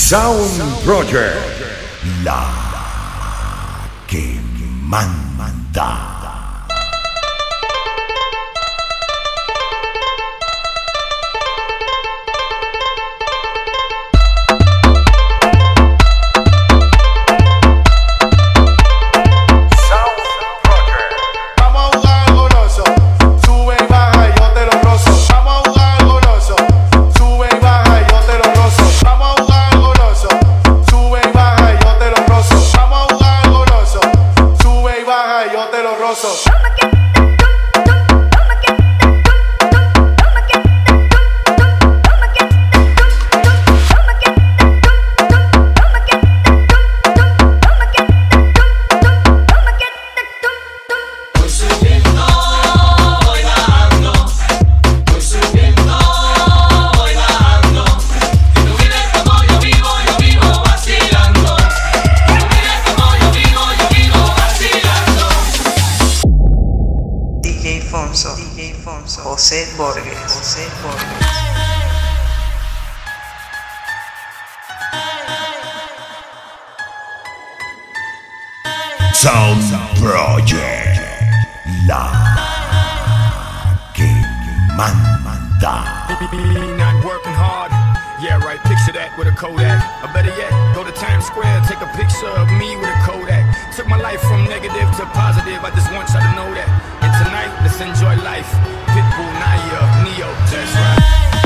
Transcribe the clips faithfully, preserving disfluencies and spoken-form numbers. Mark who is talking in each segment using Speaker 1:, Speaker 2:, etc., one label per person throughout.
Speaker 1: Sound Project, la que manda.
Speaker 2: José Borges, José Borges.
Speaker 1: Sound Project, la que manda.
Speaker 3: Not working hard. Yeah, right, picture that with a Kodak. Or better yet, go to Times Square, take a picture of me with a Kodak. Took my life from negative to positive, I just want y'all to know that. And tonight, let's enjoy life. Pitbull, Naya, Neo, that's right.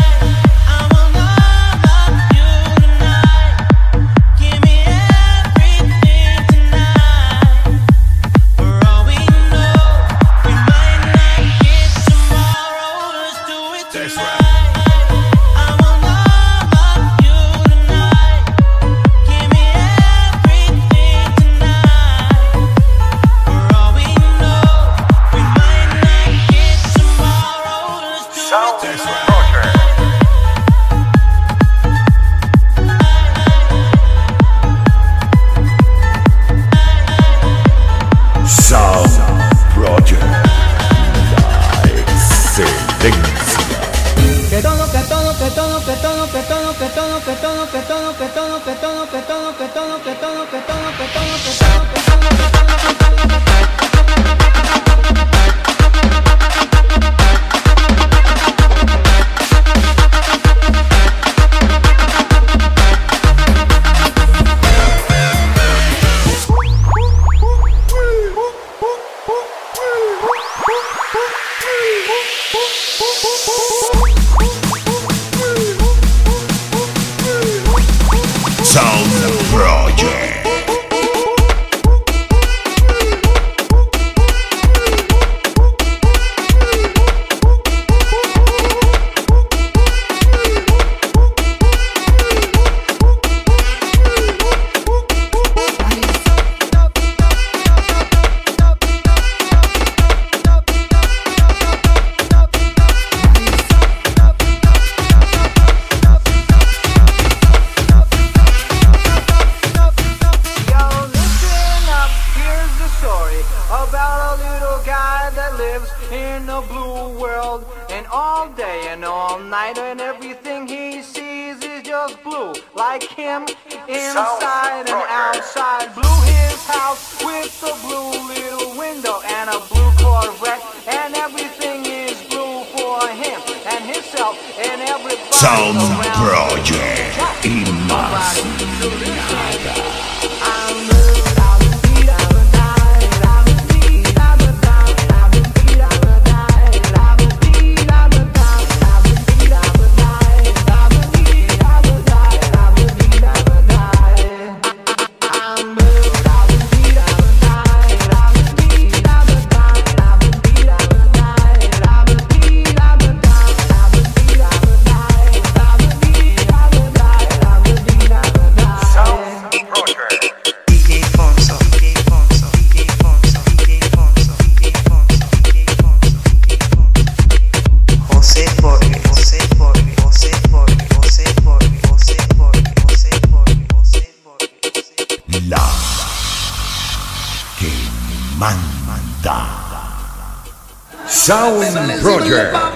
Speaker 1: Sound Project y más nada. Manda. Sound Project.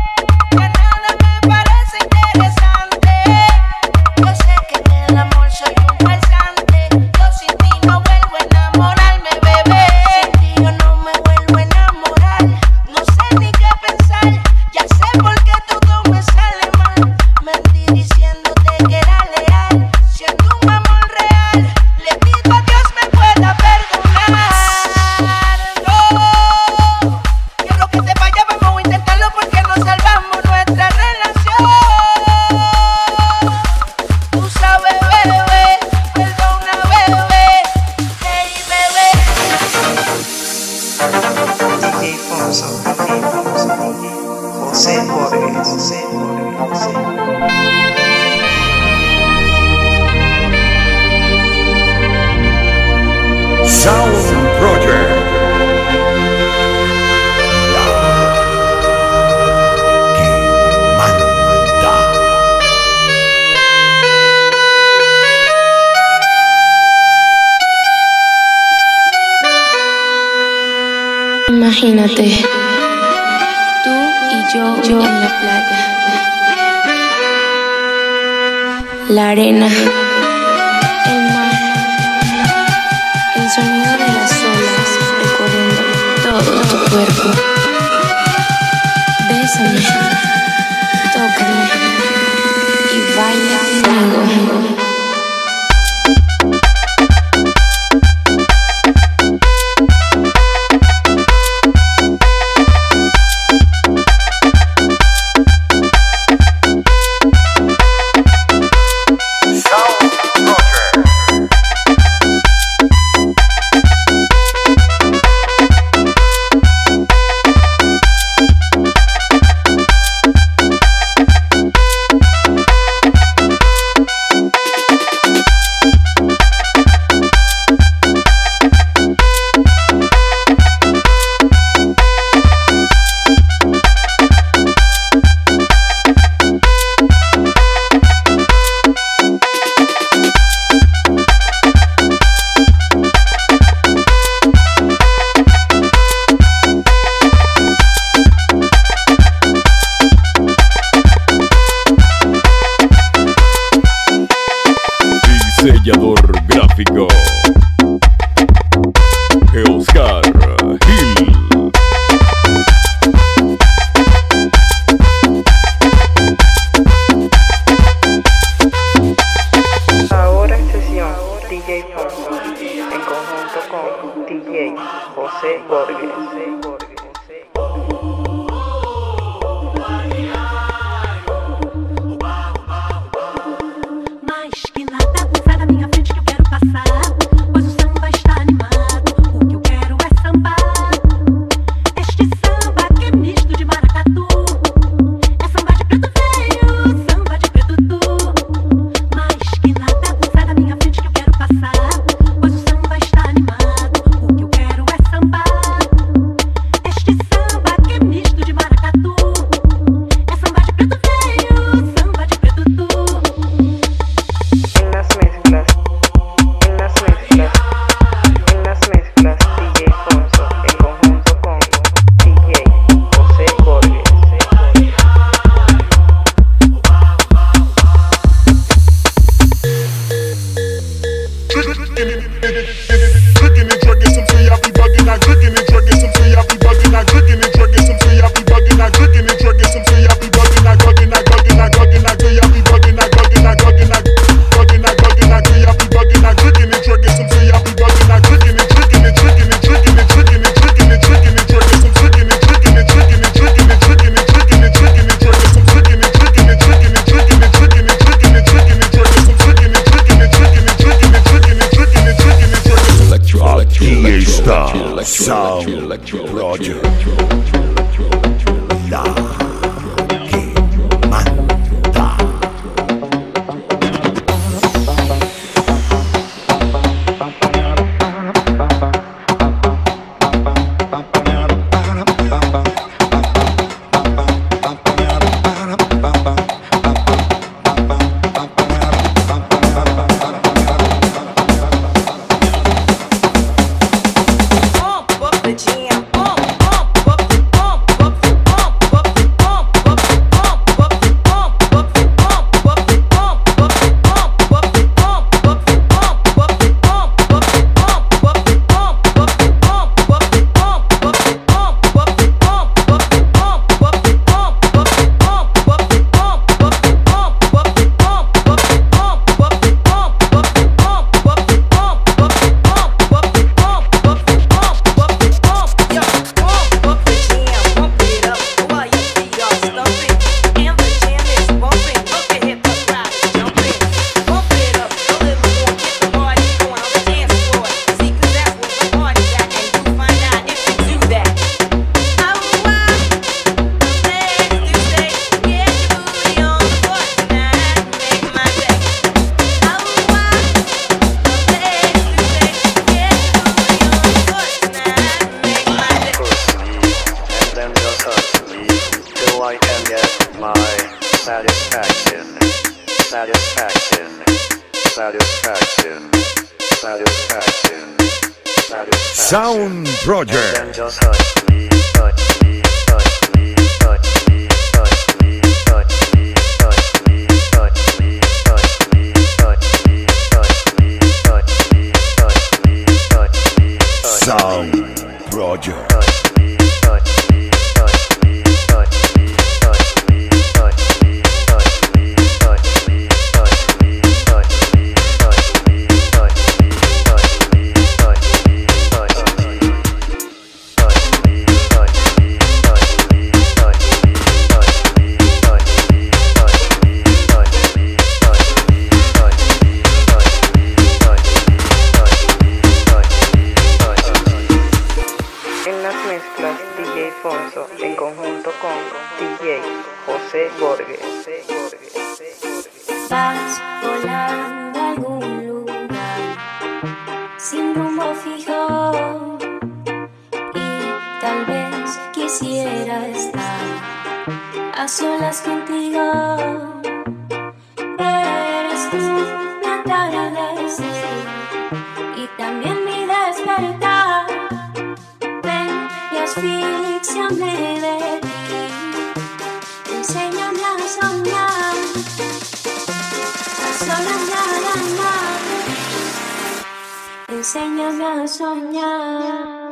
Speaker 2: Borges, José Borges.
Speaker 1: Sound Project. La que manda.
Speaker 4: Imagínate, tú y yo, yo en la playa, la arena, el mar, el sonido de las olas recorriendo todo tu cuerpo. Bésame, tócame y baila conmigo.
Speaker 5: Diseñador gráfico Oscar Gil.
Speaker 2: Ahora en sesión D J Fonso, en conjunto con D J José Borges.
Speaker 6: Mais que nada, sai da minha frente que eu quero passar. Satisfaction, satisfaction, satisfaction, satisfaction, satisfaction.
Speaker 1: Sound Project.
Speaker 6: And then just touch me, touch me, touch me, touch me, touch me, touch me, touch me, touch me, touch me, touch me, touch me, touch me, touch me, touch me,
Speaker 1: Sound Project.
Speaker 6: touch me, touch me, touch me, touch me, touch me, touch me, touch me, touch me, touch me, touch me, touch me, touch me, touch me, touch me, touch me.
Speaker 2: En las mezclas D J Fonso en conjunto con D J José Borges.
Speaker 7: Vas volando a algún lugar sin rumbo fijo y tal vez quisiera estar a solas contigo. Eres tú mi atardecer y también mi despertar. Ven y asfixiame de ti, enséñame a soñar, a soñar, enséñame a soñar.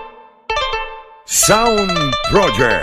Speaker 1: Sound Project.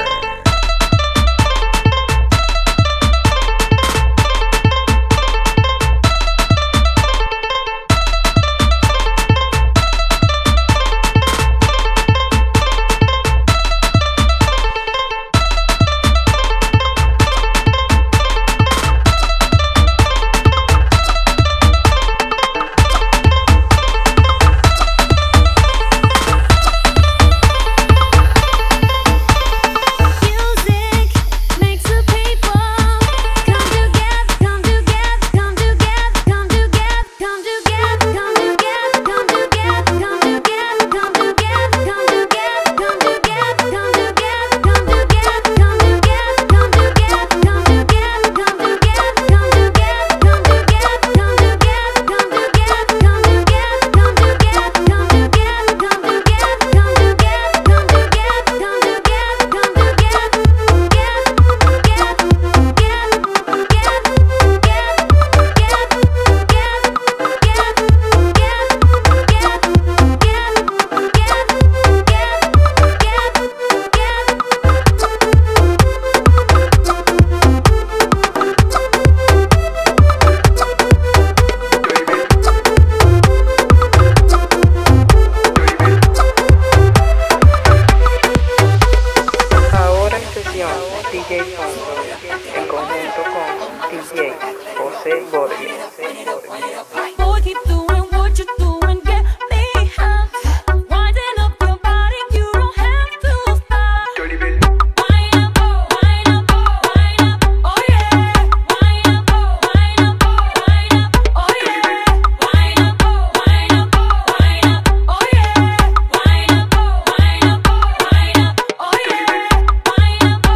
Speaker 2: D J Fonso en conjunto con D J José Borges.
Speaker 7: Boy, keep doing what you're doing, get me hot. Winding up your body, you don't have to stop. Wind up, wind up, wind up, oh yeah. Wind up, wind up, wind up, oh yeah. Wind up, wind up, wind up, oh yeah. Wind up, wind up, wind up, oh yeah. Wind up, wind up, wind up,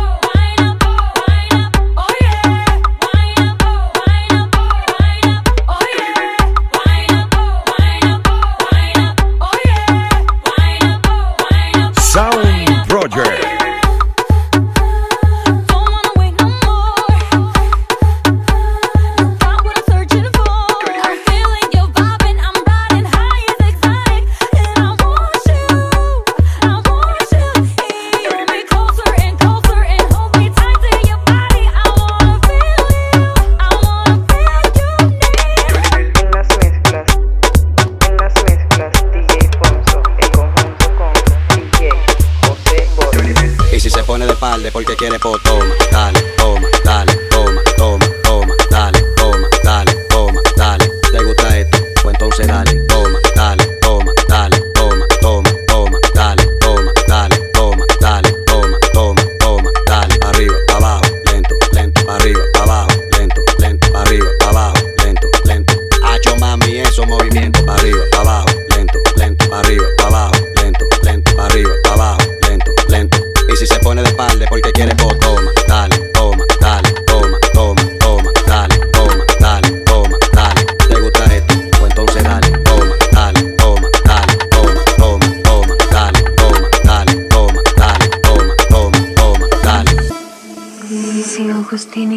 Speaker 7: oh yeah. Wind up, wind up, wind up, oh yeah. Wind up, wind up, wind up, oh yeah. Wind up, wind up.
Speaker 1: Sound Project.
Speaker 7: Don't wanna wait no more. You got what I'm searching for. I'm feeling your vibe and I'm riding high, it's exotic, and I want you, I want you. Hold me closer and closer and hold me tight to your body. I wanna feel you, I wanna feel you now.
Speaker 2: En las mezclas, en las mezclas D J Fonso en conjunto con D J José Borges.
Speaker 8: Y si se pone de palde porque quiere po, toma, dale, toma, dale, toma, toma, toma, dale, toma, dale, toma, dale. ¿Te gusta esto? Pues entonces dale, toma, dale, toma, dale, toma, toma, toma, dale, toma, dale, toma, dale, toma, toma, toma, dale. Pa' arriba, pa' abajo, lento, lento, pa' arriba, pa' abajo, lento, lento, pa' arriba, pa' abajo, lento, lento. Hacho mami, esos movimientos, pa' arriba, pa' abajo, lento, lento, pa' arriba, pa' abajo, lento, lento, pa' arriba, pa' abajo, lento, lento. Y si se pone de palde porque quiere po, toma,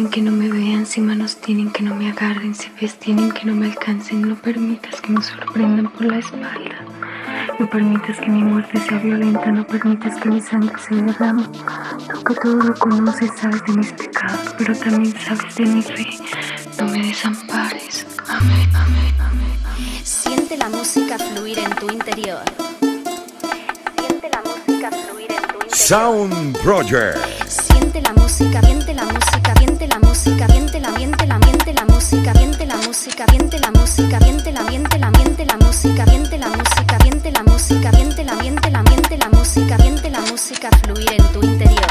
Speaker 4: tienen que no me vean, si manos tienen que no me agarren, si pies tienen que no me alcancen. No permitas que me sorprendan por la espalda. No permitas que mi muerte sea violenta, no permitas que mi sangre se derrame. Tú que todo lo conoces, sabes de mis pecados, pero también sabes de mi fe. No me desampares. Amén, amén, amén, amén.
Speaker 7: Siente la música fluir en tu interior. Siente la música fluir en tu interior.
Speaker 1: Sound Project.
Speaker 7: Siente la música, siente la música, siente la música, siente la miente la miente la música, siente la música, siente la música, siente la miente la miente la música, siente la música, siente la música, siente la miente la miente la música, siente la música fluir en tu interior.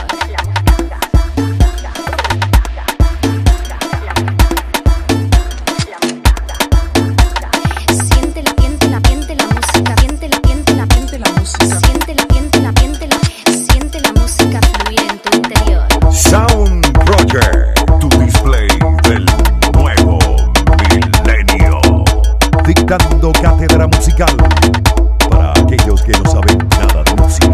Speaker 1: Sound Project, tu display del nuevo milenio. Dictando cátedra musical para aquellos que no saben nada de música.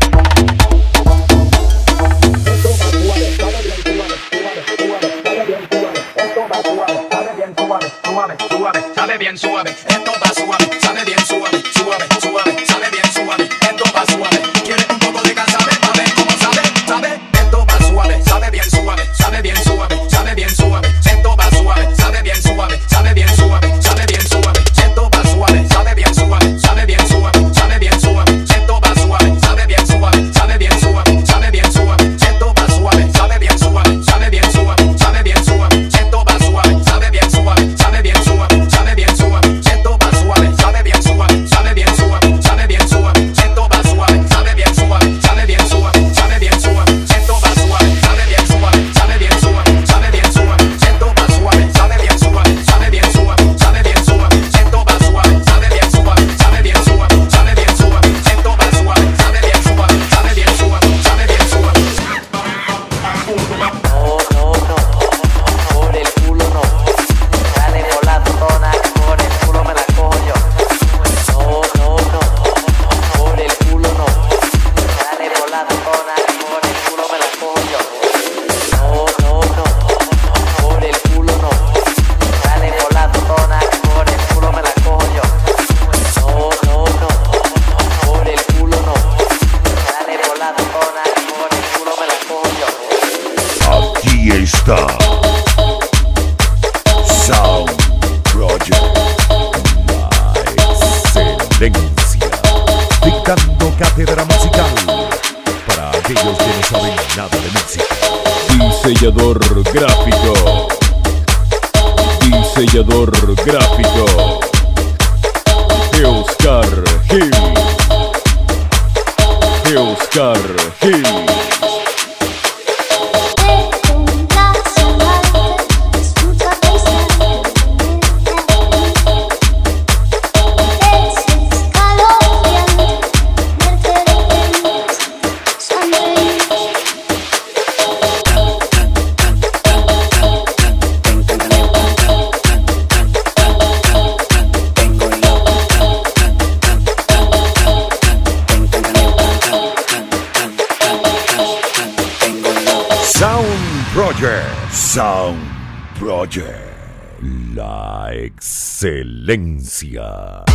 Speaker 3: Sabe bien suave, esto va suave, sabe bien suave, suave, suave, sabe bien suave, esto va suave. ¿Quieres un poco de casabe? A ver cómo sabe, sabe, esto va suave, sabe bien suave, sabe bien suave, sabe bien suave, esto va suave, sabe bien suave, sabe bien suave, sabe bien suave, esto va suave, sabe bien suave, sabe bien suave, sabe bien suave, esto va suave, sabe bien suave, sabe bien suave, sabe bien suave, esto va suave, sabe bien suave, sabe bien suave, sabe bien suave, esto va suave, sabe bien suave, sabe bien suave, sabe bien suave, esto va suave, sabe bien suave, sabe bien suave, sabe bien suave, esto va suave, sabe bien suave, sabe bien suave, sabe bien suave, esto va suave, sabe bien suave, sabe bien suave, sabe bien suave, esto va suave, sabe bien suave, sabe bien suave, sabe bien suave, esto va suave, sabe bien suave, sabe bien suave, sabe bien suave, esto va suave, sabe bien suave, sabe bien suave, sabe bien suave.
Speaker 6: No, no, no, por el culo no. Dale por la totona, por el culo me la cojo yo. No, no, no, por el culo no. Dale por la totona, por el culo me la cojo yo. No, no, no, por el culo no. Dale por la totona, por el culo me la cojo yo. No, no, no, por el culo no. Dale por la totona, por el culo me la cojo yo.
Speaker 1: Aquí está Sound Project, la excelencia. Dictando cátedra musical para aquellos que no saben nada de música.
Speaker 5: Diseñador gráfico. Diseñador gráfico. Oscar Gil. Oscar Gil.
Speaker 1: Sound Project, Sound Project, la excelencia.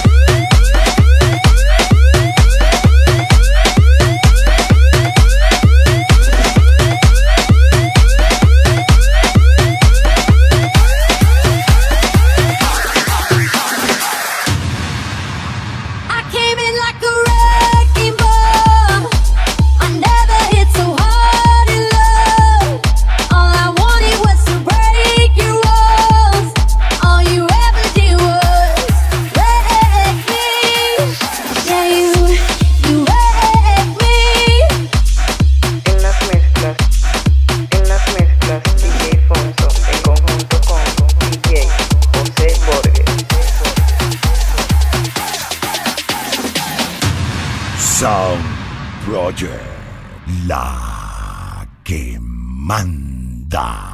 Speaker 1: Sound Project, la que manda.